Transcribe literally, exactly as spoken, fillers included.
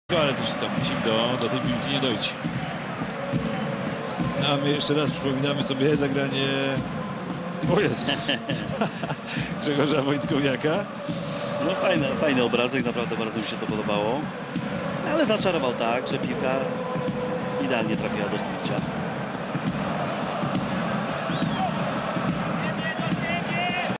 Ale też tam do, do tej piłki nie dojdzie. A my jeszcze raz przypominamy sobie zagranie, o Jezus, Grzegorza Wojtkowiaka. No fajny, fajny obrazek, naprawdę bardzo mi się to podobało. Ale zaczarował tak, że piłka idealnie trafiła do Strycia.